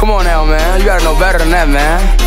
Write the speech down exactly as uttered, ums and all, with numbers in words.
Come on now, man. You gotta know better than that, man.